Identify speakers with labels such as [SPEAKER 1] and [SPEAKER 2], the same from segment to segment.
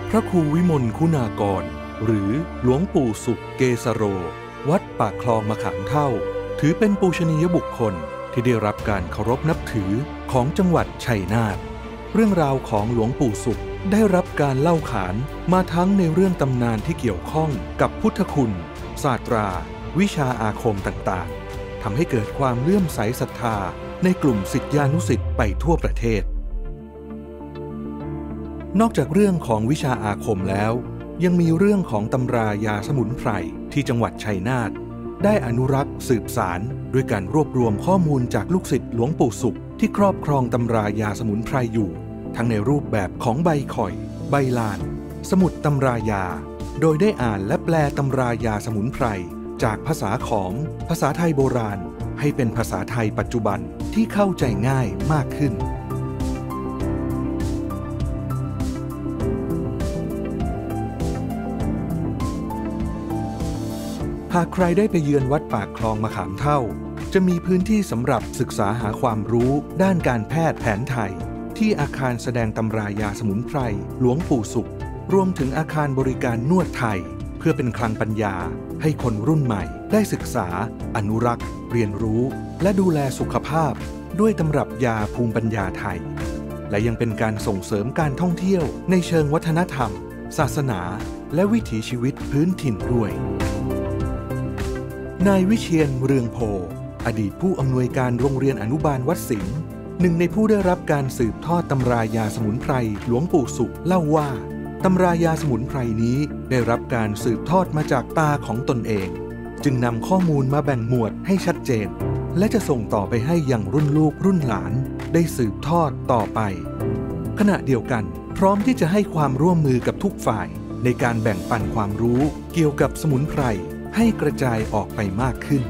[SPEAKER 1] พระครูวิมลคุณากรหรือหลวงปู่สุขเกสโรวัดปากคลองมะขามเท่าถือเป็นปูชนียบุคคลที่ได้รับการเคารพนับถือของจังหวัดชัยนาทเรื่องราวของหลวงปู่สุขได้รับการเล่าขานมาทั้งในเรื่องตำนานที่เกี่ยวข้องกับพุทธคุณศาสตราวิชาอาคมต่างๆทำให้เกิดความเลื่อมใสศรัทธาในกลุ่มศิษยานุศิษย์ไปทั่วประเทศนอกจากเรื่องของวิชาอาคมแล้วยังมีเรื่องของตำรายาสมุนไพรที่จังหวัดชัยนาทได้อนุรักษ์สืบสารด้วยการรวบรวมข้อมูลจากลูกศิษย์หลวงปู่สุขที่ครอบครองตำรายาสมุนไพรอยู่ทั้งในรูปแบบของใบข่อยใบลานสมุดตำรายาโดยได้อ่านและแปลตำรายาสมุนไพรจากภาษาขอมภาษาไทยโบราณให้เป็นภาษาไทยปัจจุบันที่เข้าใจง่ายมากขึ้นหากใครได้ไปเยือนวัดปากคลองมะขามเท่าจะมีพื้นที่สำหรับศึกษาหาความรู้ด้านการแพทย์แผนไทยที่อาคารแสดงตำรายาสมุนไพรหลวงปู่สุขรวมถึงอาคารบริการนวดไทยเพื่อเป็นคลังปัญญาให้คนรุ่นใหม่ได้ศึกษาอนุรักษ์เรียนรู้และดูแลสุขภาพด้วยตำรับยาภูมิปัญญาไทยและยังเป็นการส่งเสริมการท่องเที่ยวในเชิงวัฒนธรรมศาสนาและวิถีชีวิตพื้นถิ่นด้วยนายวิเชียรเรืองโพอดีตผู้อำนวยการโรงเรียนอนุบาลวัดสิงห์หนึ่งในผู้ได้รับการสืบทอดตำรายาสมุนไพรหลวงปู่สุขเล่าว่าตำรายาสมุนไพรนี้ได้รับการสืบทอดมาจากตาของตนเองจึงนำข้อมูลมาแบ่งหมวดให้ชัดเจนและจะส่งต่อไปให้ยังรุ่นลูกรุ่นหลานได้สืบทอดต่อไปขณะเดียวกันพร้อมที่จะให้ความร่วมมือกับทุกฝ่ายในการแบ่งปันความรู้เกี่ยวกับสมุนไพรให้กระจายออกไปมากขึ้น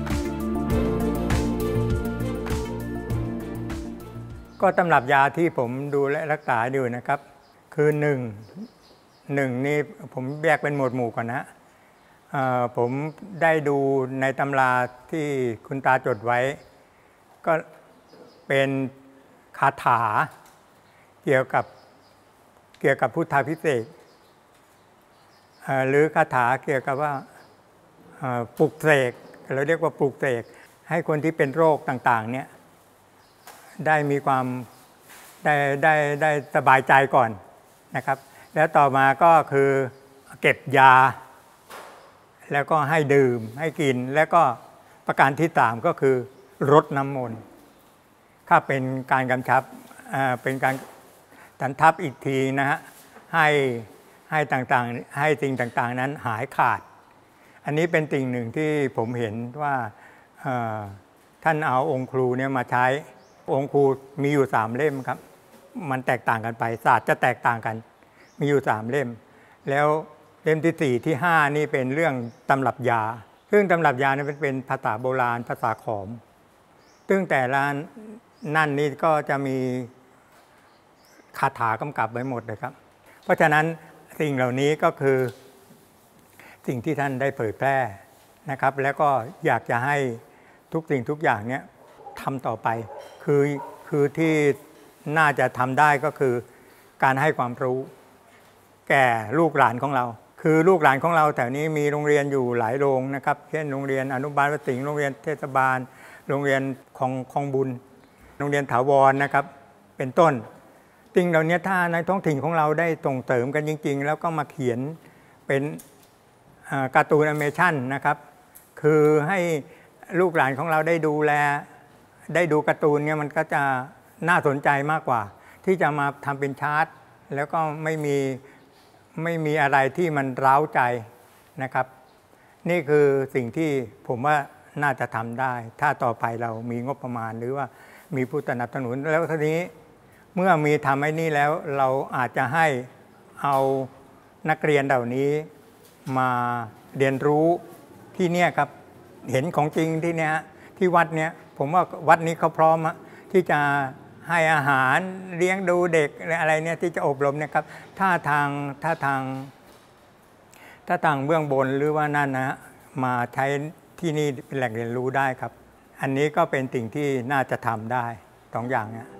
[SPEAKER 2] ก็ตำรับยาที่ผมดูและรักษาอยู่นะครับคือหนึ่งนี่ผมแยกเป็นหมวดหมู่ก่อนนะผมได้ดูในตำราที่คุณตาจดไว้ก็เป็นคาถาเกี่ยวกับพุทธาภิเษกหรือคาถาเกี่ยวกับว่าปลุกเสกเราเรียกว่าปลุกเสกให้คนที่เป็นโรคต่างๆเนี่ยได้มีความได้สบายใจก่อนนะครับแล้วต่อมาก็คือเก็บยาแล้วก็ให้ดื่มให้กินแล้วก็ประการที่3ก็คือรดน้ำมนต์ถ้าเป็นการกำชับเป็นการทันทับอีกทีนะฮะให้ต่างๆให้สิ่งต่างๆนั้นหายขาดอันนี้เป็นสิ่งหนึ่งที่ผมเห็นว่าท่านเอาองค์ครูเนี่ยมาใช้องค์ครูมีอยู่3เล่มครับมันแตกต่างกันไปศาสตร์จะแตกต่างกันมีอยู่3เล่มแล้วเล่มที่4ที่5นี่เป็นเรื่องตำรับยาซึ่งตำรับยานี่เป็นภาษาโบราณภาษาขอมซึ่งแต่ละนั่นนี่ก็จะมีคาถากำกับไว้หมดเลยครับเพราะฉะนั้นสิ่งเหล่านี้ก็คือสิ่งที่ท่านได้เผยแพร่นะครับแล้วก็อยากจะให้ทุกสิ่งทุกอย่างเนี้ยทำต่อไปคือที่น่าจะทำได้ก็คือการให้ความรู้แก่ลูกหลานของเราคือลูกหลานของเราแถวนี้มีโรงเรียนอยู่หลายโรงนะครับเช่นโรงเรียนอนุบาลวัดสิงห์โรงเรียนเทศบาลโรงเรียนของบุญโรงเรียนถาวรนะครับเป็นต้นสิ่งเหล่านี้ถ้าในท้องถิ่นของเราได้ส่งเสริมกันจริงๆแล้วก็มาเขียนเป็นการ์ตูนแอนิเมชั่นนะครับคือให้ลูกหลานของเราได้ดูการ์ตูนเนี่ยมันก็จะน่าสนใจมากกว่าที่จะมาทำเป็นชาร์ตแล้วก็ไม่มีอะไรที่มันเร้าใจนะครับนี่คือสิ่งที่ผมว่าน่าจะทำได้ถ้าต่อไปเรามีงบประมาณหรือว่ามีผู้สนับสนุนแล้วทีนี้เมื่อมีทำไอ้นี่แล้วเราอาจจะให้เอานักเรียนเหล่านี้มาเรียนรู้ที่เนี่ยครับเห็นของจริงที่เนี้ยที่วัดเนี้ยผมว่าวัดนี้เขาพร้อมที่จะให้อาหารเลี้ยงดูเด็กอะไรเนี่ยที่จะอบรมเนี่ยครับถ้าทางเบื้องบนหรือว่านั่นนะมาใช้ที่นี่เป็นแหล่งเรียนรู้ได้ครับอันนี้ก็เป็นสิ่งที่น่าจะทำได้2อย่างเนี่ย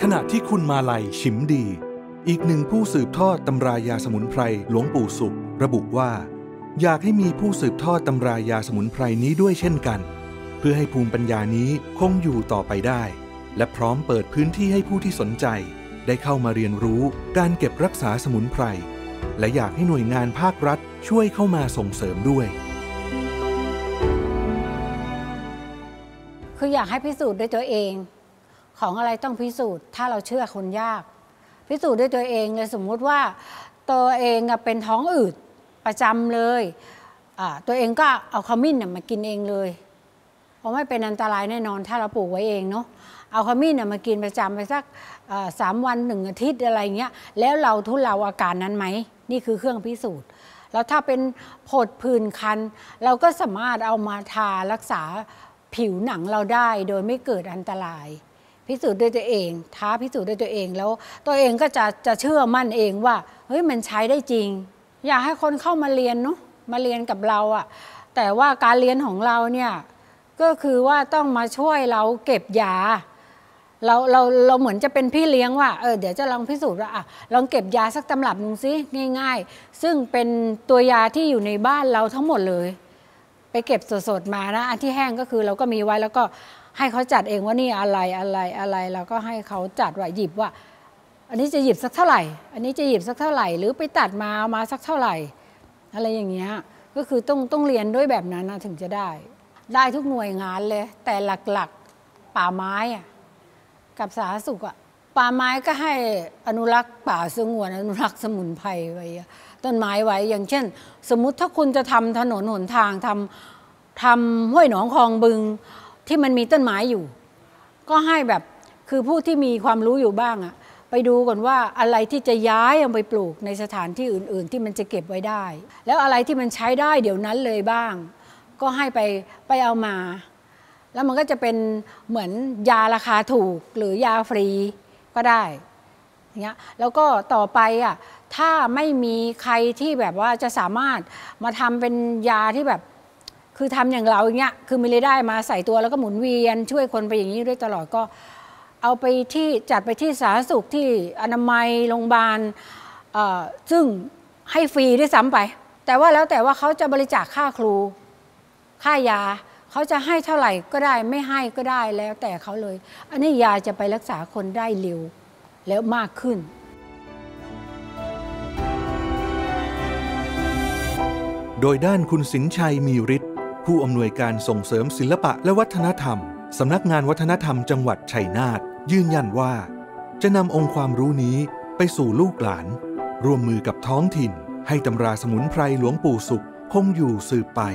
[SPEAKER 1] ขณะที่คุณมาลัยชิมดีอีกหนึ่งผู้สืบทอดตำรายาสมุนไพรหลวงปู่สุขระบุว่าอยากให้มีผู้สืบทอดตำรายาสมุนไพรนี้ด้วยเช่นกันเพื่อให้ภูมิปัญญานี้คงอยู่ต่อไปได้และพร้อมเปิดพื้นที่ให้ผู้ที่สนใจได้เข้ามาเรียนรู้การเก็บรักษาสมุนไพรและอยากให้หน่วยงานภาครัฐช่วยเข้ามาส่งเสริมด้วย
[SPEAKER 3] คืออยากให้พิสูจน์ด้วยตัวเองของอะไรต้องพิสูจน์ถ้าเราเชื่อคนยากพิสูจน์ด้วยตัวเองเลยสมมุติว่าตัวเองเป็นท้องอืดประจำเลยตัวเองก็เอาขมิ้นมากินเองเลยเพราะไม่เป็นอันตรายแน่นอนถ้าเราปลูกไว้เองเนาะเอาขมิ้นมากินประจำไปสัก3 วัน1 อาทิตย์อะไรเงี้ยแล้วเราทุเลาอาการนั้นไหมนี่คือเครื่องพิสูจน์แล้วถ้าเป็นผดผื่นคันเราก็สามารถเอามาทารักษาผิวหนังเราได้โดยไม่เกิดอันตรายพิสูจน์ด้วยตัวเองท้าพิสูจน์ด้วยตัวเองแล้วตัวเองก็จะเชื่อมั่นเองว่าเฮ้ยมันใช้ได้จริงอยากให้คนเข้ามาเรียนเนาะมาเรียนกับเราแต่ว่าการเรียนของเราเนี่ยก็คือว่าต้องมาช่วยเราเก็บยาเราเหมือนจะเป็นพี่เลี้ยงว่าเดี๋ยวจะลองพิสูจน์ว่าลองเก็บยาสักตำรับนึงสิง่ายๆซึ่งเป็นตัวยาที่อยู่ในบ้านเราทั้งหมดเลยไปเก็บสดๆมานะอันที่แห้งก็คือเราก็มีไว้แล้วก็ให้เขาจัดเองว่านี่อะไรเราก็ให้เขาจัดว่าหยิบว่าอันนี้จะหยิบสักเท่าไหร่อันนี้จะหยิบสักเท่าไหร่หรือไปตัดมาเอามาสักเท่าไหร่อะไรอย่างเงี้ยก็คือต้องเรียนด้วยแบบนั้นนะถึงจะได้ทุกหน่วยงานเลยแต่หลักๆป่าไม้กับสาธารณสุขป่าไม้ก็ให้อนุรักษ์ป่าสงวนอนุรักษ์สมุนไพรไว้ต้นไม้ไว้อย่างเช่นสมมุติถ้าคุณจะทำถนนหนทางทำห้วยหนองคลองบึงที่มันมีต้นไม้อยู่ก็ให้แบบคือผู้ที่มีความรู้อยู่บ้างไปดูก่อนว่าอะไรที่จะย้ายเอาไปปลูกในสถานที่อื่นๆที่มันจะเก็บไว้ได้แล้วอะไรที่มันใช้ได้เดี๋ยวนั้นเลยบ้างก็ให้ไปเอามาแล้วมันก็จะเป็นเหมือนยาราคาถูกหรือยาฟรีก็ได้อย่างเงี้ยแล้วก็ต่อไปถ้าไม่มีใครที่แบบว่าจะสามารถมาทำเป็นยาที่แบบคือทำอย่างเราอย่างเงี้ยคือมีรายได้มาใส่ตัวแล้วก็หมุนเวียนช่วยคนไปอย่างนี้ด้วยตลอดก็เอาไปที่จัดไปที่สาธารณสุขที่อนามัยโรงพยาบาลซึ่งให้ฟรีด้วยซ้ำไปแต่ว่าแล้วแต่ว่าเขาจะบริจาคค่าครูค่ายาเขาจะให้เท่าไหร่ก็ได้ไม่ให้ก็ได้แล้วแต่เขาเลยอันนี้ยาจะไปรักษาคนได้เร็วแล้วมากขึ้น
[SPEAKER 1] โดยด้านคุณสินชัยมีฤทธิ์ผู้อำนวยการส่งเสริมศิลปะและวัฒนธรรมสำนักงานวัฒนธรรมจังหวัดชัยนาทยืนยันว่าจะนำองค์ความรู้นี้ไปสู่ลูกหลานร่วมมือกับท้องถิ่นให้ตำราสมุนไพรหลวงปู่สุขคงอยู่สืบไป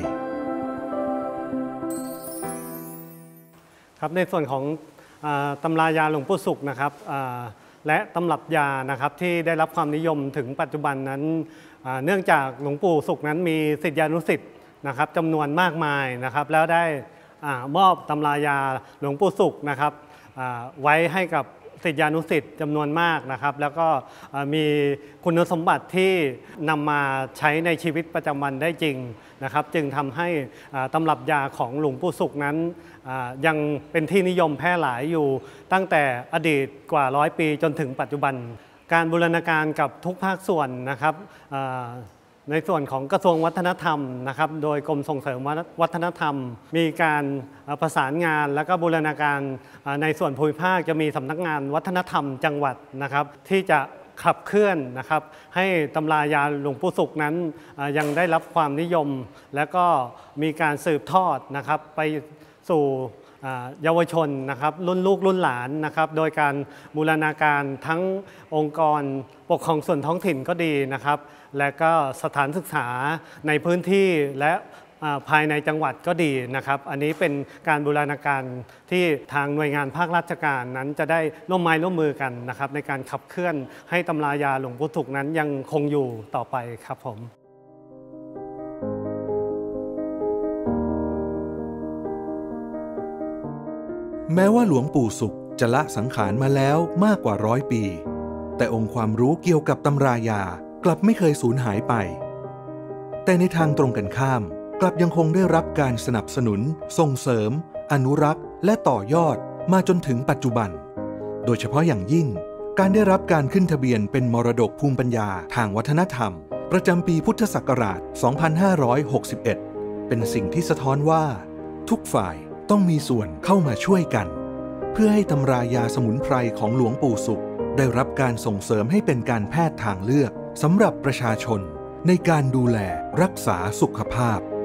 [SPEAKER 4] ครับในส่วนของตำรายาหลวงปู่สุขนะครับและตำรับยานะครับที่ได้รับความนิยมถึงปัจจุบันนั้นเนื่องจากหลวงปู่สุขนั้นมีศิษยานุศิษย์นะครับจำนวนมากมายนะครับแล้วได้มอบตำรายาหลวงปู่สุขนะครับไว้ให้กับศิษยานุศิษย์จำนวนมากนะครับแล้วก็มีคุณสมบัติที่นำมาใช้ในชีวิตประจำวันได้จริงนะครับจึงทำให้ตำรับยาของหลวงปู่สุขนั้นยังเป็นที่นิยมแพร่หลายอยู่ตั้งแต่อดีตกว่า100 ปีจนถึงปัจจุบันการบูรณาการกับทุกภาคส่วนนะครับในส่วนของกระทรวงวัฒนธรรมนะครับโดยกรมส่งเสริมวัฒนธรรมมีการประสานงานและก็บูรณาการในส่วนภูมิภาคจะมีสำนักงานวัฒนธรรมจังหวัดนะครับที่จะขับเคลื่อนนะครับให้ตำรายาหลวงปู่สุขนั้นยังได้รับความนิยมและก็มีการสืบทอดนะครับไปสู่เยาวชนนะครับรุ่นลูกรุ่นหลานนะครับโดยการบูรณาการทั้งองค์กรปกครองส่วนท้องถิ่นก็ดีนะครับและก็สถานศึกษาในพื้นที่และภายในจังหวัดก็ดีนะครับอันนี้เป็นการบูรณาการที่ทางหน่วยงานภาคราชการนั้นจะได้ร่วมไม้ร่วมมือกันนะครับในการขับเคลื่อนให้ตำรายาหลวงปู่สุขนั้นยังคงอยู่ต่อไปครับผม
[SPEAKER 1] แม้ว่าหลวงปู่สุขจะละสังขารมาแล้วมากกว่า100 ปีแต่องค์ความรู้เกี่ยวกับตำรายากลับไม่เคยสูญหายไปแต่ในทางตรงกันข้ามกลับยังคงได้รับการสนับสนุนส่งเสริมอนุรักษ์และต่อยอดมาจนถึงปัจจุบันโดยเฉพาะอย่างยิ่งการได้รับการขึ้นทะเบียนเป็นมรดกภูมิปัญญาทางวัฒนธรรมประจำปีพุทธศักราช 2561 เป็นสิ่งที่สะท้อนว่าทุกฝ่ายต้องมีส่วนเข้ามาช่วยกันเพื่อให้ตำรายาสมุนไพรของหลวงปู่ศุกร์ได้รับการส่งเสริมให้เป็นการแพทย์ทางเลือกสำหรับประชาชนในการดูแลรักษาสุขภาพ